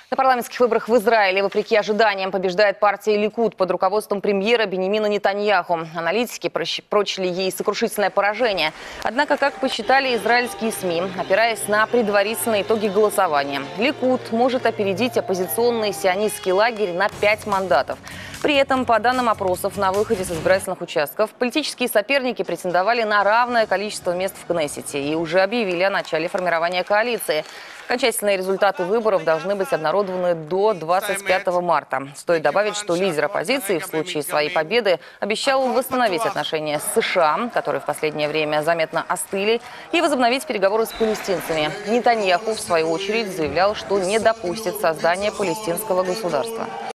На парламентских выборах в Израиле, вопреки ожиданиям, побеждает партия Ликуд под руководством премьера Биньямина Нетаньяху. Аналитики прочили ей сокрушительное поражение. Однако, как посчитали израильские СМИ, опираясь на предварительные итоги голосования, Ликуд может опередить оппозиционный сионистский лагерь на 5 мандатов. При этом, по данным опросов на выходе с избирательных участков, политические соперники претендовали на равное количество мест в Кнессете и уже объявили о начале формирования коалиции. Окончательные результаты выборов должны быть обнародованы до 25 марта. Стоит добавить, что лидер оппозиции в случае своей победы обещал восстановить отношения с США, которые в последнее время заметно остыли, и возобновить переговоры с палестинцами. Нетаньяху, в свою очередь, заявлял, что не допустит создания палестинского государства.